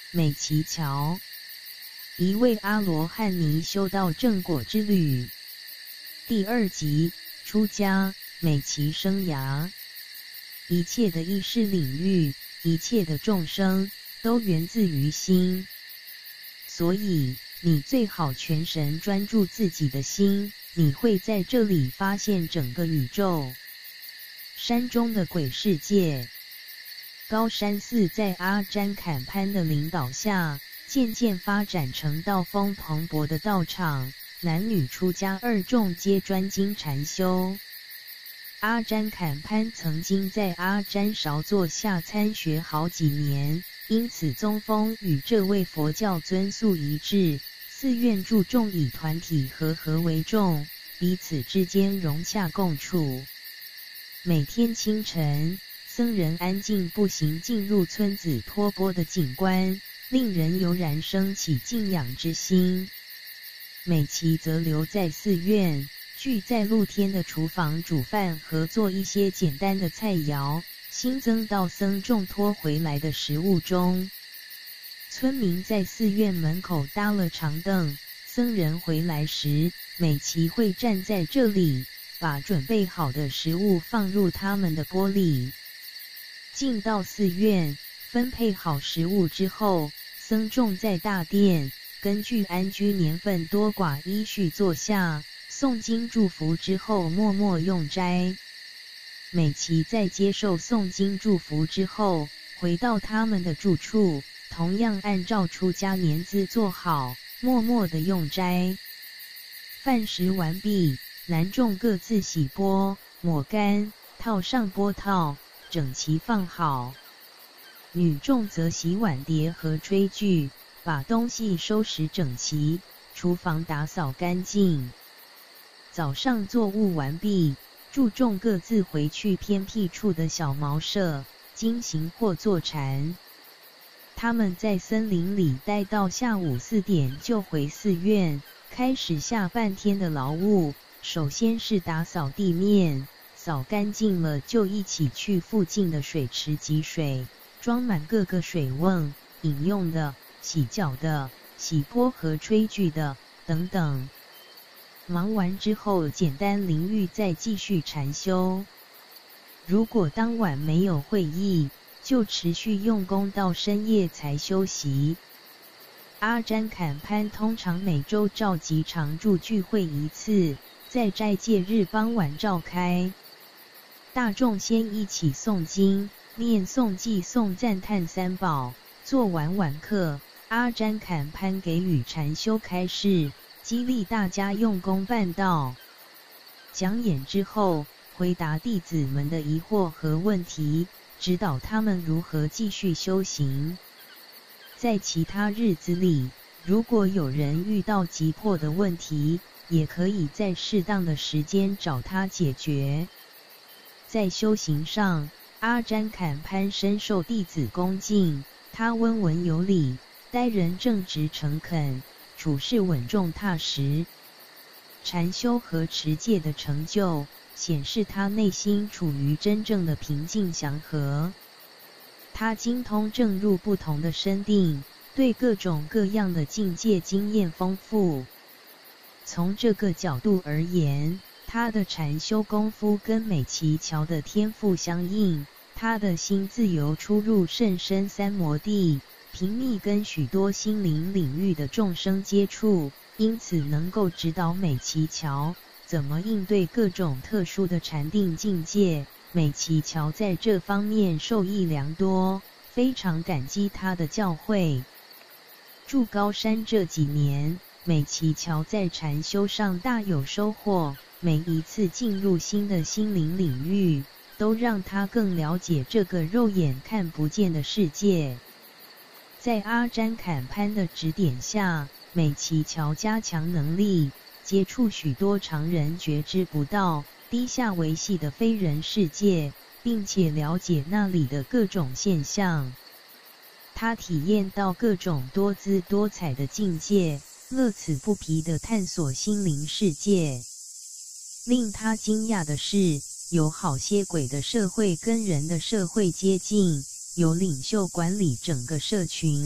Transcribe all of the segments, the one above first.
美琪桥，一位阿罗汉尼修道正果之旅。第2集，出家，美琪生涯。一切的意识领域，一切的众生，都源自于心。所以，你最好全神专注自己的心，你会在这里发现整个宇宙。山中的鬼世界。高山寺在阿占坎潘的领导下，渐渐发展成道风蓬勃的道场，男女出家2众皆专精禅修。阿占坎潘曾经在阿占韶座下参学好几年，因此宗风与这位佛教尊宿一致，寺院注重以团体和合为重，彼此之间融洽共处。每天清晨，僧人安静步行进入村子托钵的景观，令人油然升起敬仰之心。美琪则留在寺院，聚在露天的厨房煮饭和做一些简单的菜肴，新增到僧众拖回来的食物中。村民在寺院门口搭了长凳，僧人回来时，美琪会站在这里，把准备好的食物放入他们的钵里。进到寺院，分配好食物之后，僧众在大殿，根据安居年份多寡依序坐下，诵经祝福之后默默用斋。美琪在接受诵经祝福之后，回到他们的住处，同样按照出家年资坐好，默默地用斋。饭食完毕，男众各自洗钵、抹干，套上钵套，整齐放好。女众则洗碗碟和炊具，把东西收拾整齐，厨房打扫干净。早上作务完毕，诸众各自回去偏僻处的小茅舍，经行或坐禅。他们在森林里待到下午4点就回寺院，开始下半天的劳务。首先是打扫地面，扫干净了就一起去附近的水池汲水，装满各个水瓮，饮用的、洗脚的、洗钵和炊具的等等。忙完之后简单淋浴，再继续禅修。如果当晚没有会议，就持续用功到深夜才休息。阿占坎潘通常每周召集常住聚会1次，在斋戒日傍晚召开。大众先一起诵经、念诵偈颂赞叹三宝，做完晚课，阿占坎潘给予禅修开示，激励大家用功办道。讲演之后，回答弟子们的疑惑和问题，指导他们如何继续修行。在其他日子里，如果有人遇到急迫的问题，也可以在适当的时间找他解决。在修行上，阿占坎潘深受弟子恭敬，他温文有礼，待人正直诚恳，处事稳重踏实。禅修和持戒的成就，显示他内心处于真正的平静祥和。他精通正入不同的深定，对各种各样的境界经验丰富。从这个角度而言，他的禅修功夫跟美琪桥的天赋相应，他的心自由出入甚深三摩地，频密跟许多心灵领域的众生接触，因此能够指导美琪桥怎么应对各种特殊的禅定境界。美琪桥在这方面受益良多，非常感激他的教诲。住高山这几年，美琪桥在禅修上大有收获，每一次进入新的心灵领域，都让他更了解这个肉眼看不见的世界。在阿占坎潘的指点下，美琪桥加强能力，接触许多常人觉知不到、低下维系的非人世界，并且了解那里的各种现象。他体验到各种多姿多彩的境界，乐此不疲地探索心灵世界。令他惊讶的是，有好些鬼的社会跟人的社会接近，有领袖管理整个社群，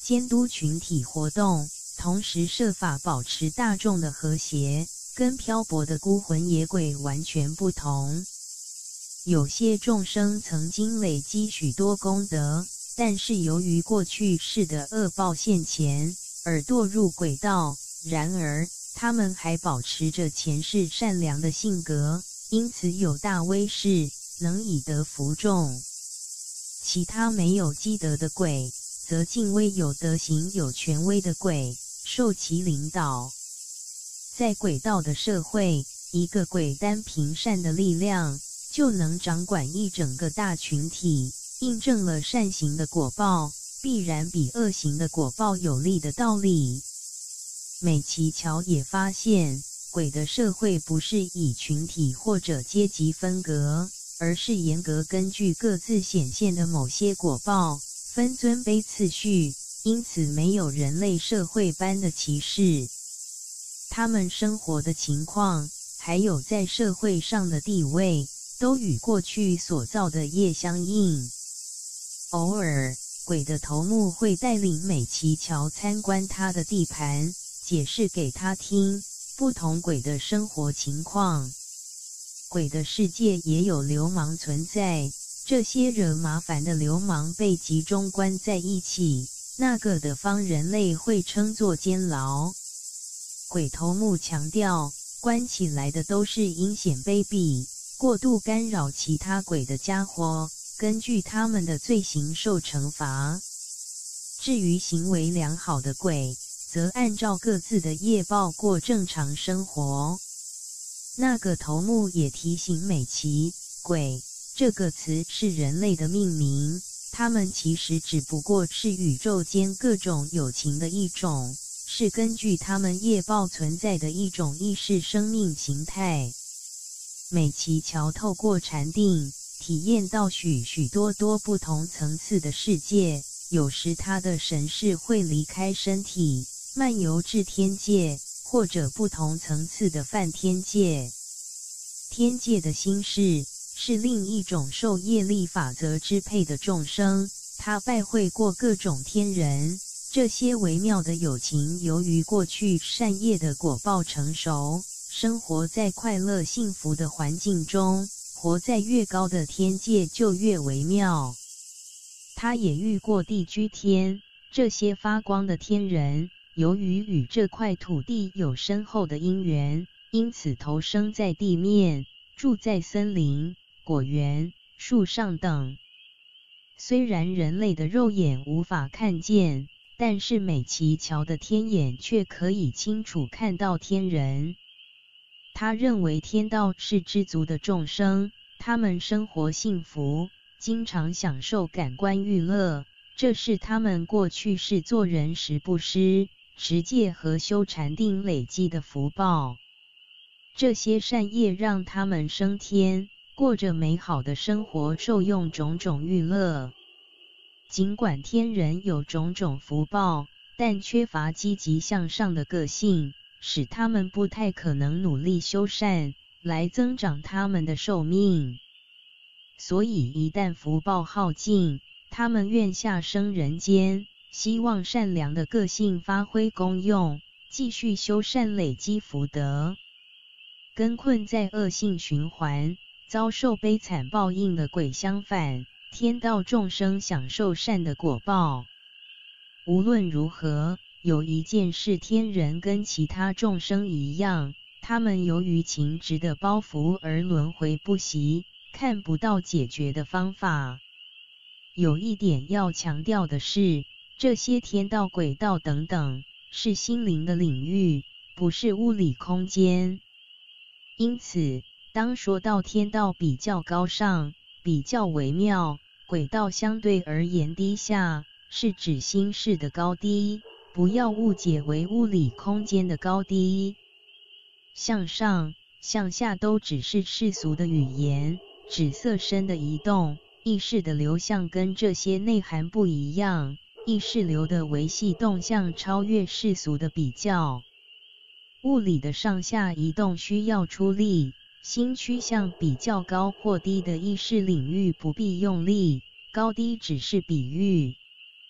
监督群体活动，同时设法保持大众的和谐，跟漂泊的孤魂野鬼完全不同。有些众生曾经累积许多功德，但是由于过去世的恶报现前，而堕入鬼道。然而，他们还保持着前世善良的性格，因此有大威势，能以德服众。其他没有积德的鬼，则敬畏有德行有权威的鬼，受其领导。在鬼道的社会，一个鬼单凭善的力量，就能掌管一整个大群体，印证了善行的果报必然比恶行的果报有利的道理。美琪乔也发现，鬼的社会不是以群体或者阶级分隔，而是严格根据各自显现的某些果报，分尊卑次序，因此没有人类社会般的歧视。他们生活的情况，还有在社会上的地位，都与过去所造的业相应。偶尔，鬼的头目会带领美琪乔参观他的地盘，解释给他听不同鬼的生活情况。鬼的世界也有流氓存在，这些惹麻烦的流氓被集中关在一起，那个的方人类会称作监牢。鬼头目强调，关起来的都是阴险卑鄙、过度干扰其他鬼的家伙，根据他们的罪行受惩罚。至于行为良好的鬼，则按照各自的业报过正常生活。那个头目也提醒美琪，鬼这个词是人类的命名，他们其实只不过是宇宙间各种有情的一种，是根据他们业报存在的一种意识生命形态。美琪乔透过禅定，体验到许多不同层次的世界，有时他的神识会离开身体，漫游至天界，或者不同层次的梵天界。天界的心事，是另一种受业力法则支配的众生，他拜会过各种天人，这些微妙的有情由于过去善业的果报成熟，生活在快乐幸福的环境中，活在越高的天界就越微妙。他也遇过地居天，这些发光的天人，由于与这块土地有深厚的因缘，因此投生在地面，住在森林、果园、树上等。虽然人类的肉眼无法看见，但是美琪乔的天眼却可以清楚看到天人。他认为天道是知足的众生，他们生活幸福，经常享受感官娱乐，这是他们过去世做人时布施、持戒和修禅定累积的福报。这些善业让他们升天，过着美好的生活，受用种种娱乐。尽管天人有种种福报，但缺乏积极向上的个性，使他们不太可能努力修善，来增长他们的寿命。所以一旦福报耗尽，他们愿下生人间，希望善良的个性发挥功用，继续修善累积福德。跟困在恶性循环，遭受悲惨报应的鬼相反，天道众生享受善的果报。无论如何，有一件事天人跟其他众生一样，他们由于情执的包袱而轮回不息，看不到解决的方法。有一点要强调的是，这些天道、鬼道等等，是心灵的领域，不是物理空间。因此，当说到天道比较高尚、比较微妙，鬼道相对而言低下，是指心事的高低，不要误解为物理空间的高低。向上、向下都只是世俗的语言，指色身的移动，意识的流向跟这些内涵不一样，意识流的维系动向超越世俗的比较。物理的上下移动需要出力，心趋向比较高或低的意识领域不必用力，高低只是比喻。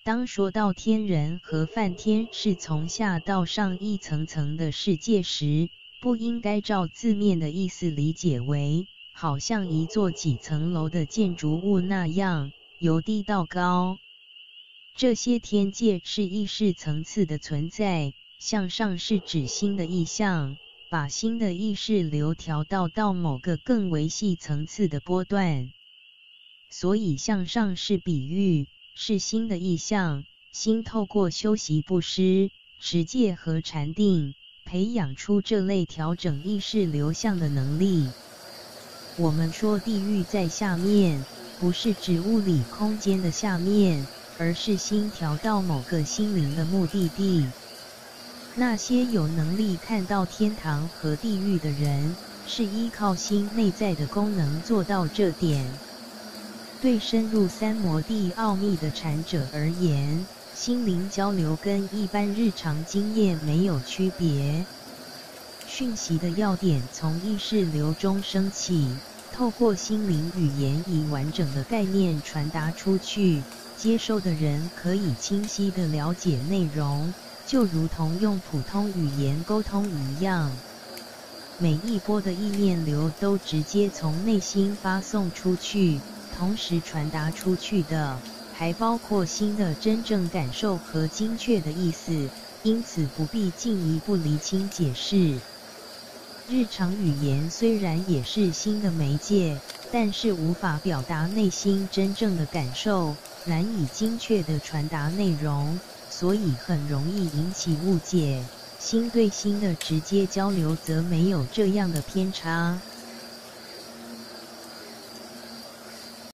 当说到天人和梵天是从下到上一层层的世界时，不应该照字面的意思理解为，好像一座几层楼的建筑物那样，由低到高。这些天界是意识层次的存在，向上是指心的意象，把心的意识流调到某个更为细层次的波段。所以向上是比喻，是心的意象，心透过修习布施、持戒和禅定，培养出这类调整意识流向的能力。我们说地狱在下面，不是指物理空间的下面，而是心调到某个心灵的目的地。那些有能力看到天堂和地狱的人，是依靠心内在的功能做到这点。对深入三摩地奥秘的禅者而言，心灵交流跟一般日常经验没有区别。讯息的要点从意识流中升起，透过心灵语言以完整的概念传达出去，接收的人可以清晰地了解内容，就如同用普通语言沟通一样。每一波的意念流都直接从内心发送出去，同时传达出去的，还包括心的真正感受和精确的意思，因此不必进一步厘清解释。日常语言虽然也是心的媒介，但是无法表达内心真正的感受，难以精确地传达内容，所以很容易引起误解。心对心的直接交流则没有这样的偏差。